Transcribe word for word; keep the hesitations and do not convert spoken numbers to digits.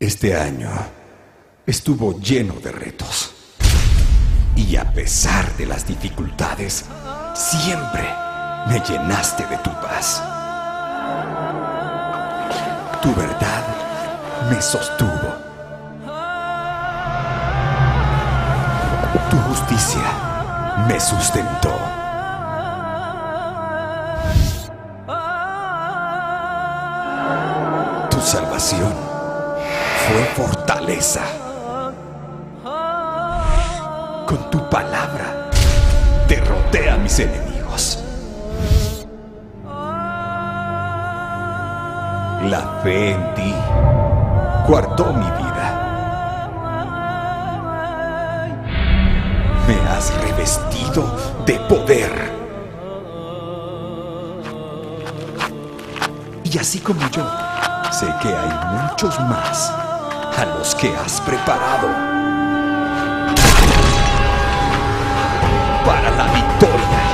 Este año estuvo lleno de retos. Y a pesar de las dificultades, siempre me llenaste de tu paz. Tu verdad me sostuvo. Tu justicia me sustentó. Tu salvación fue fortaleza. Con tu palabra derroté a mis enemigos. La fe en ti guardó mi vida. Me has revestido de poder. Y así como yo, sé que hay muchos más a los que has preparado para la victoria.